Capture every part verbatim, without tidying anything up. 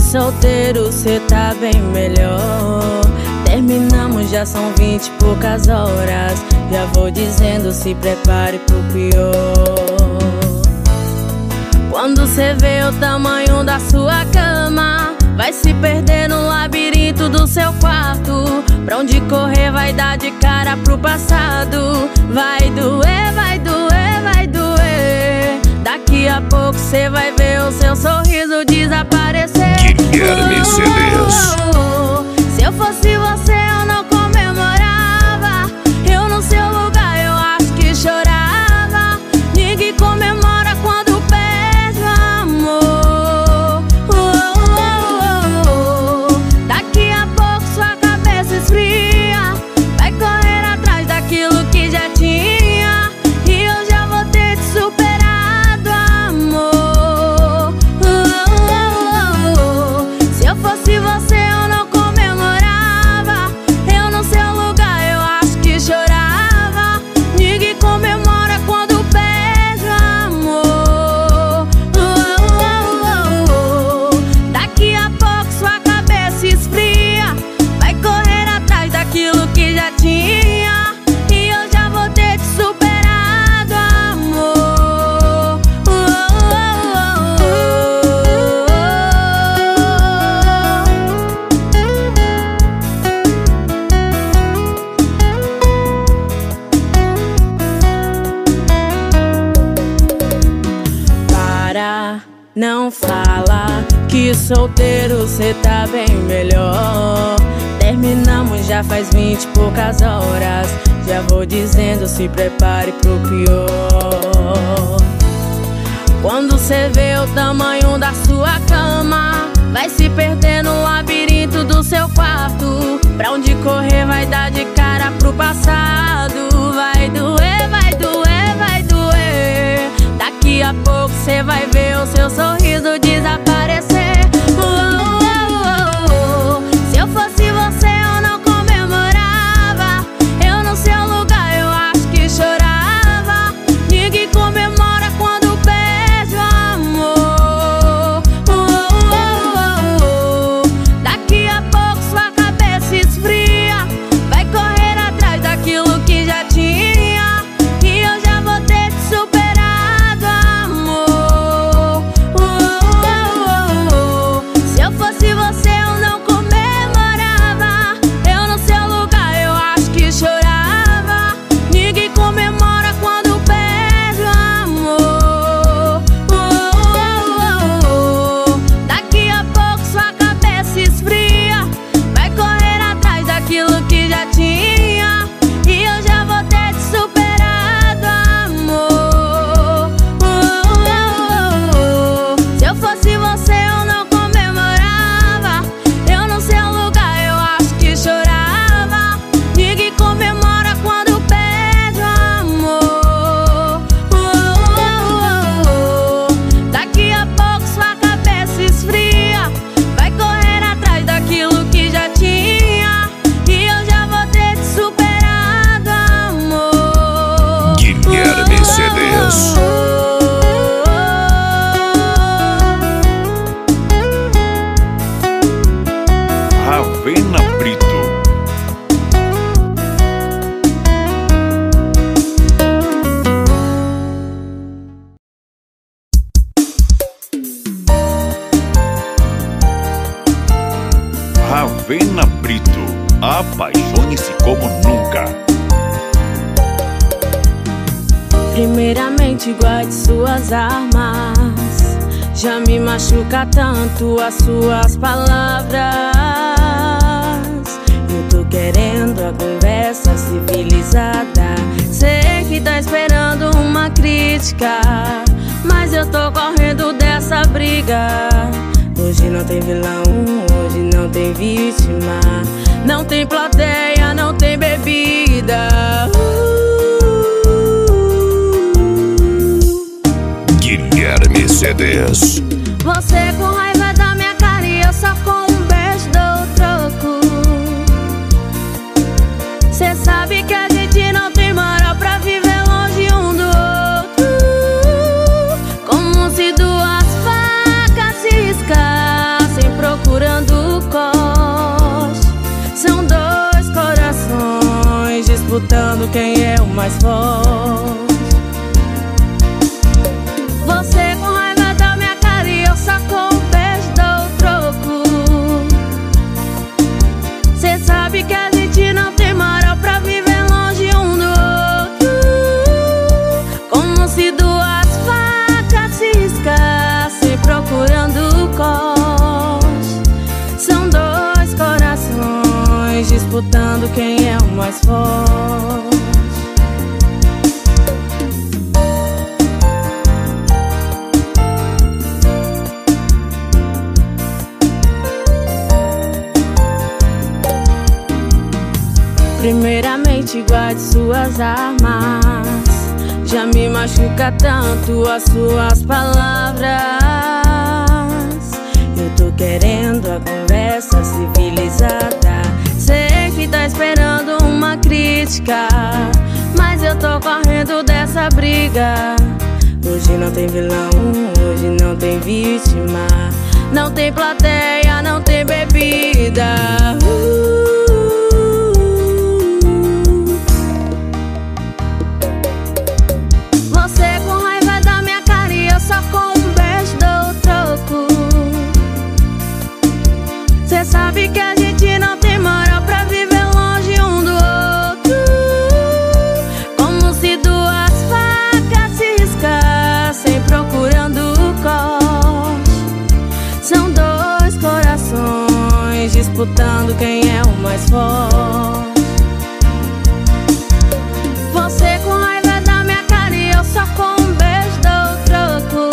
solteiro cê tá bem melhor. Terminamos, já são vinte e poucas horas. Já vou dizendo, se prepare pro pior. Quando cê vê o tamanho da sua cama, vai se perder no labirinto do seu quarto. Pra onde correr vai dar de cara pro passado. Vai doer, vai doer, vai doer. Daqui a pouco cê vai ver o seu sorriso desaparecer. Guilherme C Ds. Se eu fosse você eu não comemorava. Eu no seu lugar eu acho que chorava. Ninguém comemora quando perde o amor. Oh, oh, oh, oh. Daqui a pouco sua cabeça esfria. Vai correr atrás daquilo que já tinha. E eu já vou ter te superado, amor. Oh, oh, oh, oh. Se eu fosse você eu não comemorava. Eu no seu lugar eu acho que chorava. Ninguém comemora quando perde o amor. Oh, oh, oh, oh. Daqui a pouco sua cabeça esfria. Vai correr atrás daquilo que já tinha. E eu já vou ter te superado, amor. Oh, oh, oh, oh. Para, não fala que solteiro cê tá bem melhor. Terminamos, já faz vinte e poucas horas. Já vou dizendo, se prepare pro pior. Quando cê vê o tamanho da sua cama, vai se perder no labirinto do seu quarto. Pra onde correr vai dar de cara pro passado. Vai doer, vai doer, vai doer. Daqui a pouco cê vai ver o seu sorriso desaparecer. Oh, oh, oh, oh. Se eu fosse você eu não comemorava. Eu no seu lugar eu acho que chorava. Ninguém comemora quando perde o amor. Oh, oh, oh, oh. Daqui a pouco sua cabeça esfria. Vai correr atrás daquilo que já tinha. E eu já vou ter te superado, amor. Oh, oh, oh, oh. Se eu fosse você eu não comemorava. Eu no seu lugar eu acho que chorava. Ninguém comemora quando perde o amor. Oh, oh, oh, oh. Daqui a pouco sua cabeça esfria. Vai correr atrás daquilo que já tinha. E eu já vou ter te superado, amor. Oh, oh, oh, oh. Se eu fosse você eu não comemorava. Eu no seu lugar eu acho que chorava. Ninguém comemora quando perde o amor. Oh, oh, oh, oh. Daqui a pouco sua cabeça esfria. Vai correr atrás daquilo que já tinha. E eu já vou ter te superado, amor. Guilherme C Ds. Ravena Brito. Ravena Brito. Apaixone-se como nunca. Primeiramente guarde suas armas. Já me machuca tanto as suas palavras. Eu tô querendo a conversa civilizada. Sei que tá esperando uma crítica, mas eu tô correndo dessa briga. Hoje não tem vilão, hoje não tem vítima. Não tem plateia, não tem bebida. Guilherme C Ds. Você com raiva da minha cara e eu só com um beijo dou troco. Cê sabe que a gente não tem moral pra viver longe um do outro. Como se duas facas se escassem, procurando disputando quem é o mais forte. Você com raiva da minha cara e eu só com o beijo dou o troco. Cê sabe que a gente não tem moral pra viver longe um do outro. Como se duas facas se riscassem procurando o corte. São dois corações disputando quem é o mais forte. Primeiramente guarde suas armas. Já me machuca tanto as suas palavras. Eu tô querendo a conversa civilizada. Sei que tá esperando uma crítica, mas eu tô correndo dessa briga. Hoje não tem vilão, hoje não tem vítima. Não tem plateia, não tem bebida. uh. Só com um beijo dou o troco. Cê sabe que a gente não tem moral pra viver longe um do outro. Como se duas facas se riscassem procurando o corte. São dois corações disputando quem é o mais forte. Você com raiva da minha cara e eu só com um beijo dou o troco.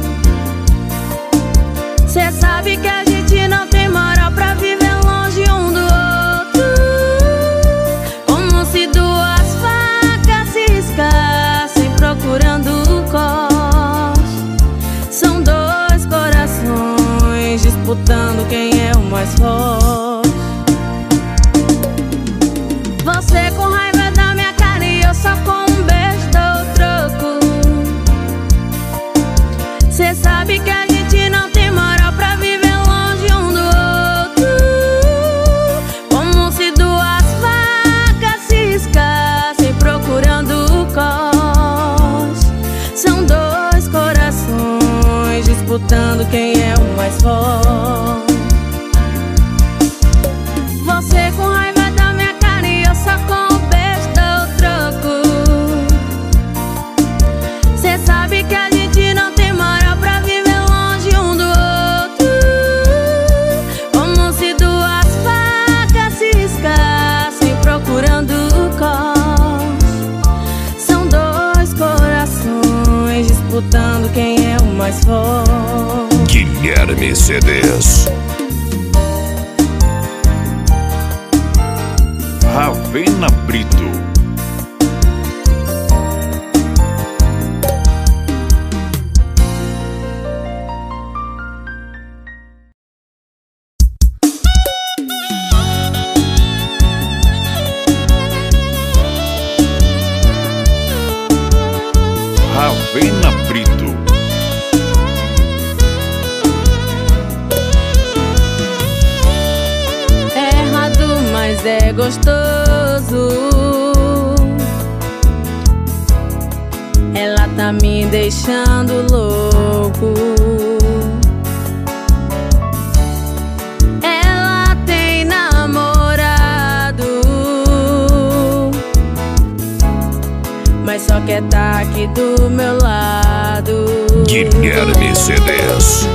Cê sabe que a gente não tem moral pra viver longe um do outro. Como se duas facas se riscassem procurando o corte. São dois corações disputando quem é o mais forte. Você com raiva da minha cara e eu só com um beijo dou o troco. Cê sabe que a gente não tem moral pra viver longe um do outro. Como se duas facas se riscassem procurando o corte. São dois corações disputando quem é o mais forte. Você com raiva da minha cara e eu só com o beijo dou o troco. Cê sabe que a gente não tem moral pra viver longe um do outro. Como se duas facas se riscassem procurando o corte. São dois corações disputando quem é o mais forte. Guilherme C Ds. Ravena Brito. Ravena Brito. É errado, mas é gostoso. Ela tá me deixando louco. Ela tem namorado, mas só quer tá aqui do meu lado. Guilherme C Ds.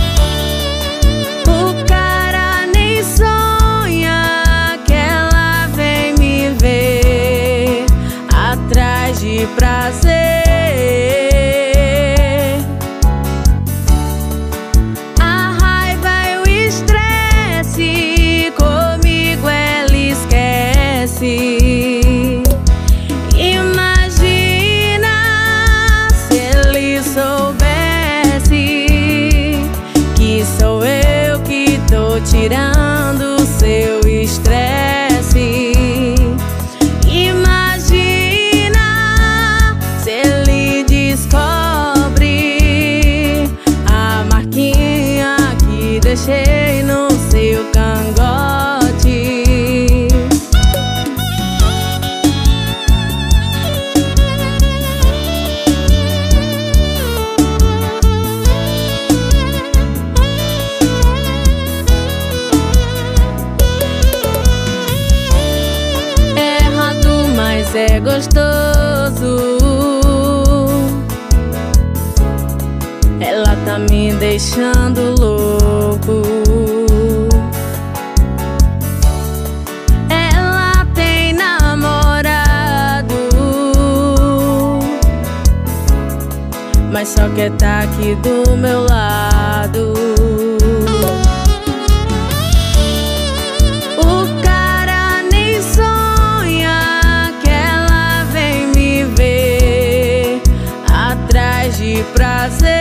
O cara nem sonha que ela vem me ver atrás de prazer. A raiva e o estresse comigo ela esquece. Imagina se ele soubesse ela tá me deixando louco. Ela tem namorado, mas só quer tá aqui do meu lado. O cara nem sonha que ela vem me ver atrás de prazer.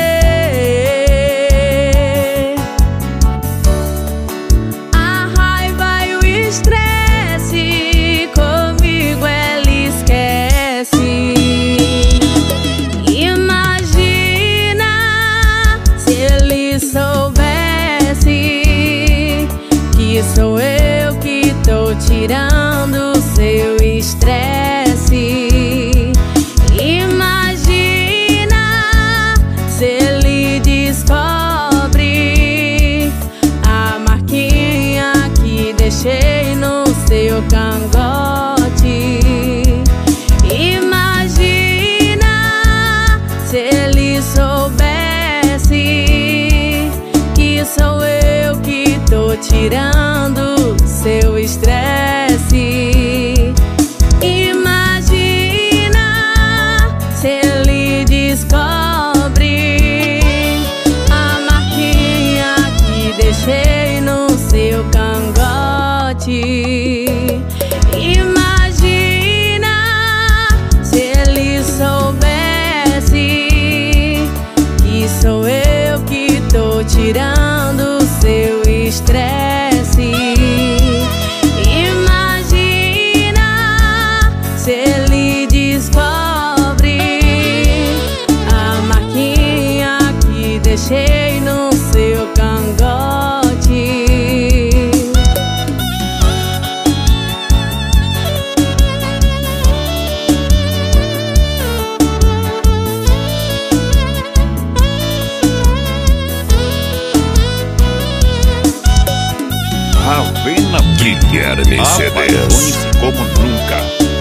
A raiva e o estresse comigo ela esquece. Imagina se ele soubesse que sou eu que tô tirando o seu estresse. Imagina se ele descobre a marquinha que deixei no seu cangote. Imagina se ele soubesse que sou eu que tô tirando seu estresse. Imagina se ele descobre a marquinha que deixei no seu cangote. Imagina se ele soubesse que sou eu que tô tirando seu estresse. Imagina se ele descobre a marquinha que deixei no seu cangote. Ravena Guilherme C Ds. Apaixone-se como nunca.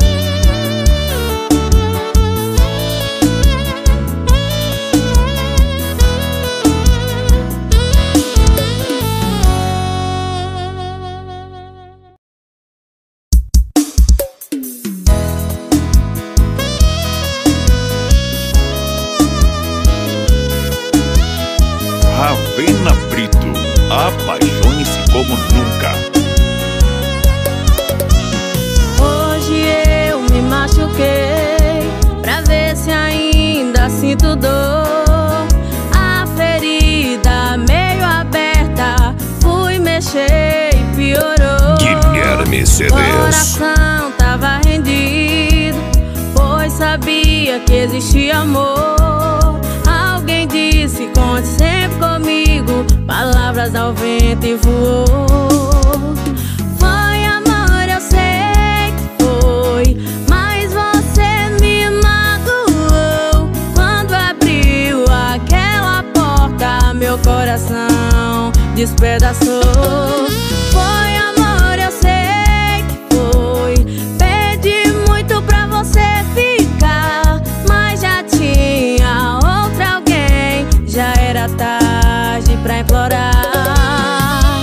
Ravena Brito, apaixone-se como nunca. Hoje eu me machuquei pra ver se ainda sinto dor. A ferida meio aberta, fui mexer e piorou. Guilherme C Ds. Coração tava rendido, pois sabia que existia amor. Alguém disse, conte sempre comigo, palavras ao vento e voou. Foi amor, eu sei que foi, mas você me magoou. Quando abriu aquela porta, meu coração despedaçou. Foi amor, eu sei que foi, pedi muito pra você ficar, mas já tinha outra alguém, já era tarde pra implorar.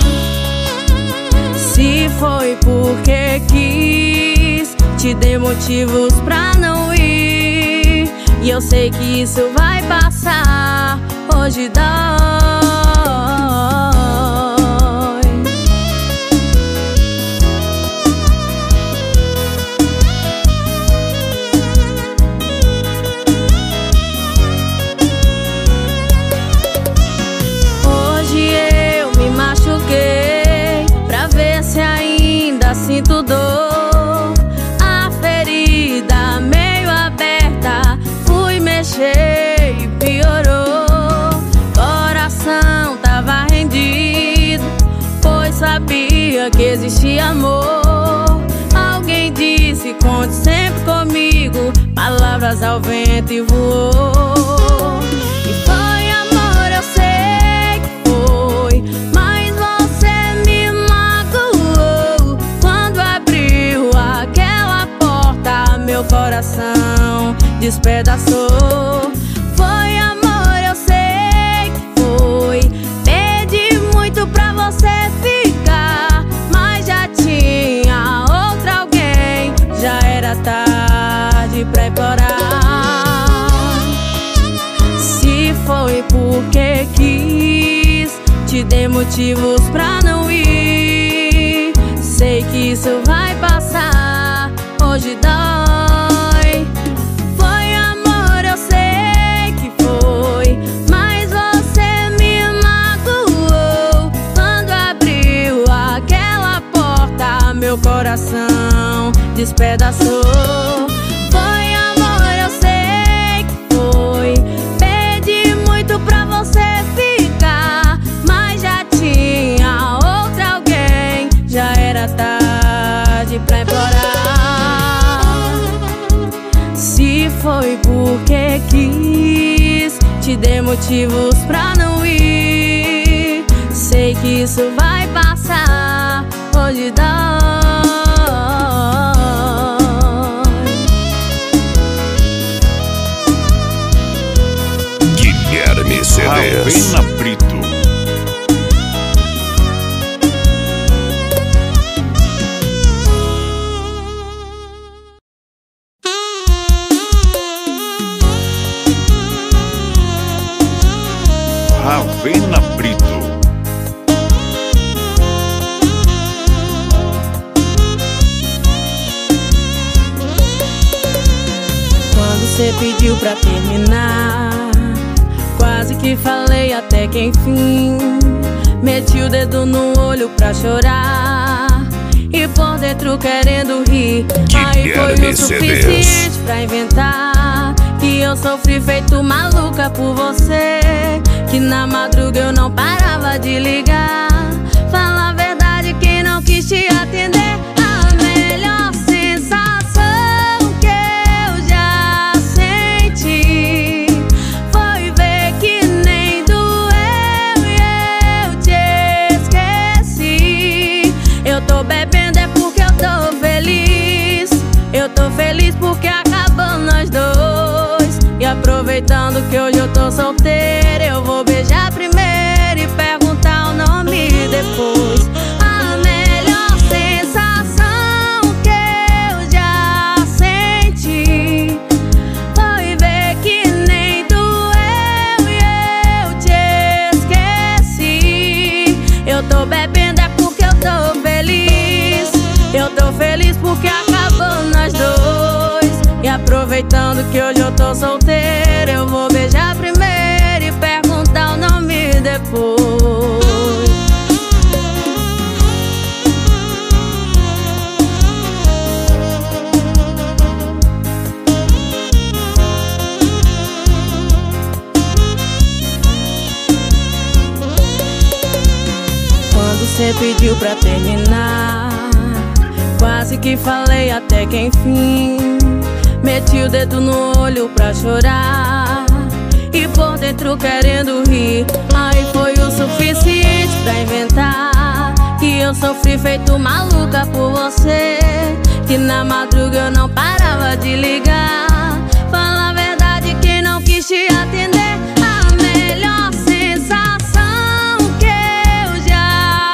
Se foi porque quis, te dei motivos pra não ir, e eu sei que isso vai passar, hoje dói. Hoje eu me machuquei pra ver se ainda sinto dor. A ferida meio aberta, fui mexer e piorou. Coração tava rendido, pois sabia que existia amor. Alguém disse, conte sempre comigo, palavras ao vento e voou. E foi amor, eu sei que foi, mas você me magoou. Quando abriu aquela porta, meu coração despedaçou. Foi amor, eu sei motivos pra não ir. Sei que isso vai passar, hoje dói. Foi amor, eu sei que foi, mas você me magoou. Quando abriu aquela porta, meu coração despedaçou. Foi amor, eu sei que foi. Pedi muito pra você ficar, mas já tinha outra alguém. Já era tarde pra implorar. Se foi porque quis, te dei motivos pra não ir. Sei que isso vai passar, hoje dói. Guilherme C Ds. Ravena Brito. Ravena Brito. Quando você pediu pra terminar, quase que falei até que enfim. Meti o dedo no olho pra chorar e por dentro querendo rir. Aí foi o suficiente pra inventar que eu sofri feito maluca por você, que na madruga eu não parava de ligar. Fala a verdade, quem não quis te atender. A melhor sensação que eu já senti foi ver que nem doeu e eu te esqueci. Eu tô bebendo é porque eu tô feliz. Eu tô feliz porque acabou nós dois. E aproveitando que hoje eu tô solteira, eu vou beijar primeiro e perguntar o nome depois. A melhor sensação que eu já senti foi ver que nem doeu e eu te esqueci. Eu tô bebendo é porque eu tô feliz. Eu tô feliz porque acabou nós dois. E aproveitando que hoje eu tô solteira, eu vou beijar primeiro e perguntar o nome depois. Quando você pediu pra terminar, quase que falei até que enfim. Meti o dedo no olho pra chorar e por dentro querendo rir. Aí foi o suficiente pra inventar que eu sofri feito maluca por você, que na madruga eu não parava de ligar. Fala a verdade, quem não quis te atender. A melhor sensação que eu já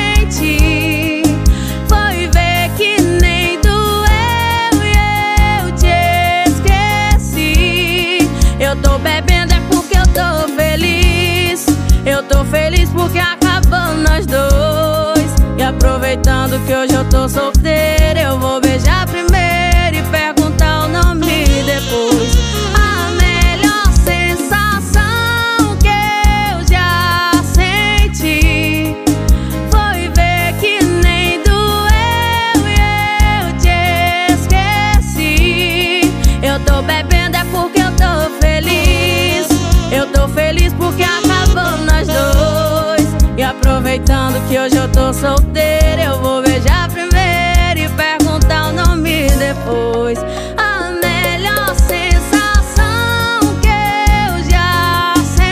senti foi ver que nem doeu e eu te esqueci. Eu tô bebendo é porque eu tô feliz. Eu tô feliz porque acabou nós dois. E aproveitando que hoje eu tô solteira, eu vou beijar primeiro e perguntar o nome depois. A melhor sensação que eu já senti foi ver que nem doeu e eu te esqueci. Eu tô bebendo é porque eu tô feliz. Eu tô feliz porque acabou nós dois. E aproveitando que hoje eu tô solteira, eu vou beijar primeiro e perguntar o nome depois. A melhor sensação que eu já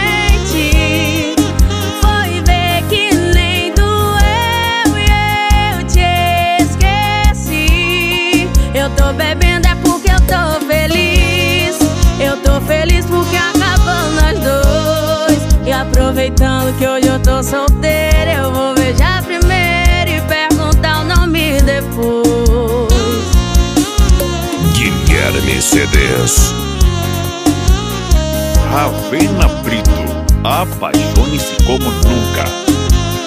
senti foi ver que nem doeu e eu te esqueci. Eu tô bebendo é porque eu tô feliz. Eu tô feliz porque acabou nós dois. E aproveitando que hoje eu tô solteira, eu vou beijar primeiro e perguntar o nome depois. Guilherme C Ds. Ravena Brito. Apaixone-se como nunca.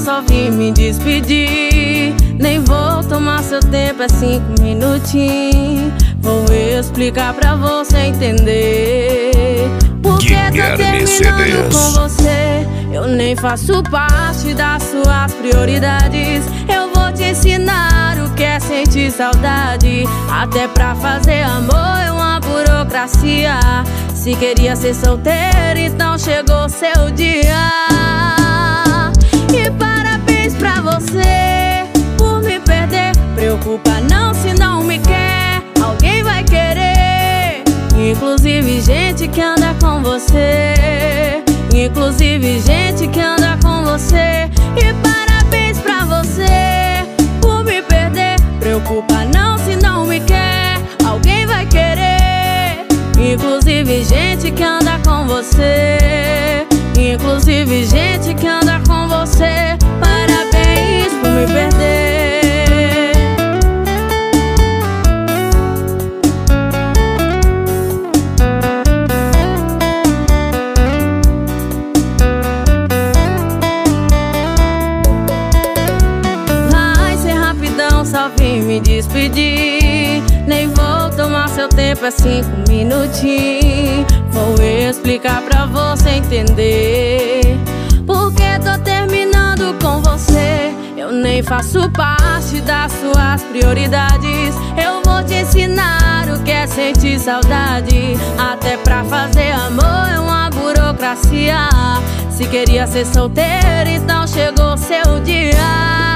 só vim me despedir. Nem vou tomar seu tempo, é cinco minutinhos. Vou explicar pra você entender por que tô terminando com você. Eu nem faço parte das suas prioridades. Eu vou te ensinar o que é sentir saudade. Até pra fazer amor é uma burocracia. Se queria ser solteiro, então chegou seu dia. E parabéns pra você por me perder. Preocupa não se não me quer, alguém vai querer. Inclusive gente que anda com você. Inclusive gente que anda com você. E parabéns pra você por me perder. Preocupa não se não me quer, alguém vai querer. Inclusive gente que anda com você. Inclusive gente que anda com você. Parabéns por me perder. Só vim me despedir. Nem vou tomar seu tempo, é cinco minutinhos. Vou explicar pra você entender por que tô terminando com você. Eu nem faço parte das suas prioridades. Eu vou te ensinar o que é sentir saudade. Até pra fazer amor é uma burocracia. Se queria ser solteiro, então chegou seu dia.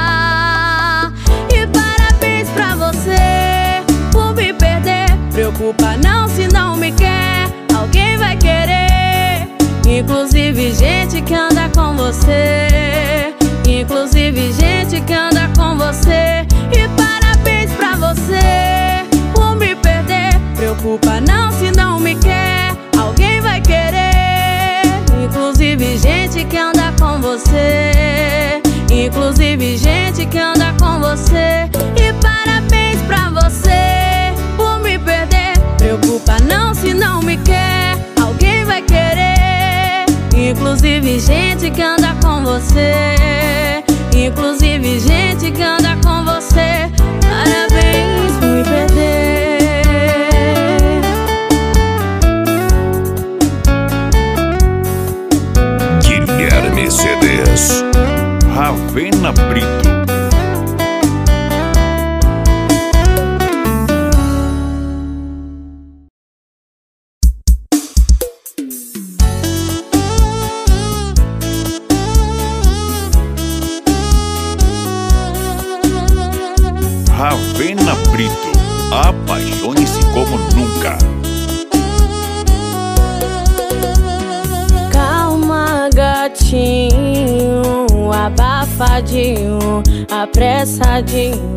Pra você por me perder. Preocupa não se não me quer, alguém vai querer. Inclusive gente que anda com você. Inclusive gente que anda com você. E parabéns pra você por me perder. Preocupa não se não me quer, alguém vai querer. Inclusive gente que anda com você. Inclusive gente que anda com você. E parabéns pra você por me perder. Preocupa não se não me quer, alguém vai querer. Inclusive gente que anda com você. Inclusive gente que anda com você. Parabéns por me perder. Guilherme C Ds, Ravena Brito. Ravena Brito, apaixone-se como nunca. Calma, gatinho, abafadinho, apressadinho.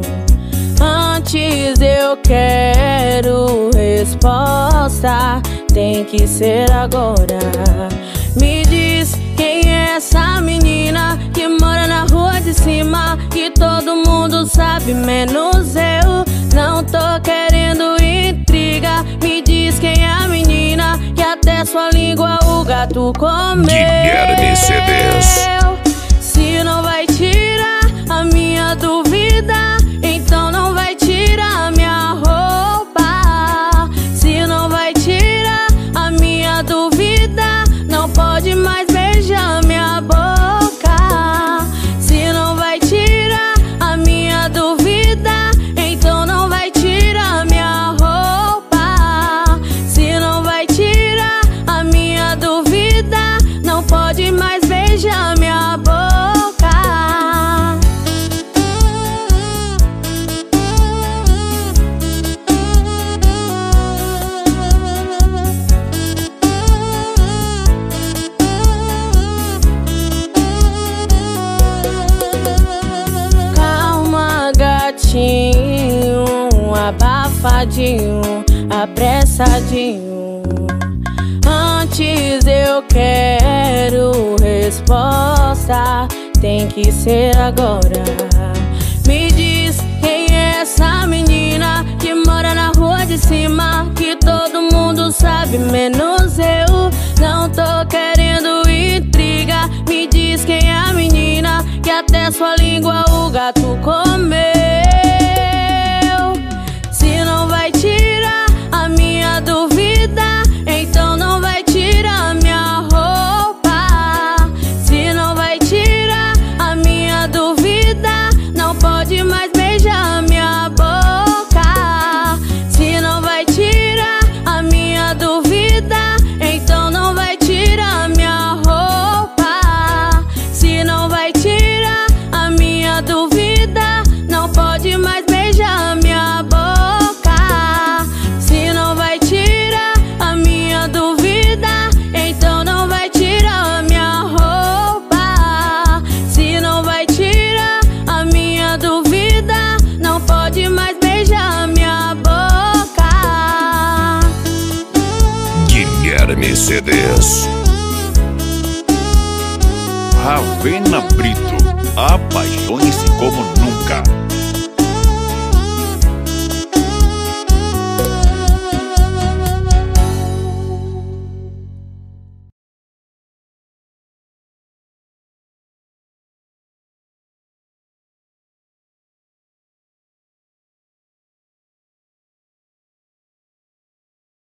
Antes eu quero resposta, tem que ser agora. Me diz quem é essa menina que mora na rua de cima, que todo mundo sabe, menos eu. Não tô querendo intriga. Me diz quem é a menina que até sua língua o gato comeu. Guilherme C Ds. Se não vai tirar a minha dúvida, então não vai tirar a minha roupa. Se não vai tirar a minha dúvida, não pode mais beijar minha boca. Se não vai tirar a minha dúvida, então não vai tirar minha roupa. Se não vai tirar a minha dúvida, não pode mais beijar minha boca. Calma, gatinho, abafadinho, apressadinho. Antes eu quero resposta, tem que ser agora. Me diz quem é essa menina que mora na rua de cima, que todo mundo sabe, menos eu. Não tô querendo intriga. Me diz quem é a menina que na sua língua o gato comeu. Se não vai tirar a minha dúvida, então não vai tirar minha roupa. Se não vai tirar a minha dúvida, não pode mais beijar minha boca. Se não vai tirar a minha dúvida, então não vai tirar minha roupa. Se não vai tirar a minha dúvida, não pode mais beijar minha boca. Se não vai tirar a minha dúvida, então não vai tirar minha roupa. Se não vai tirar a minha dúvida, não pode mais beijar minha boca. Guilherme C Ds. Ravena Brito, apaixone-se como nunca.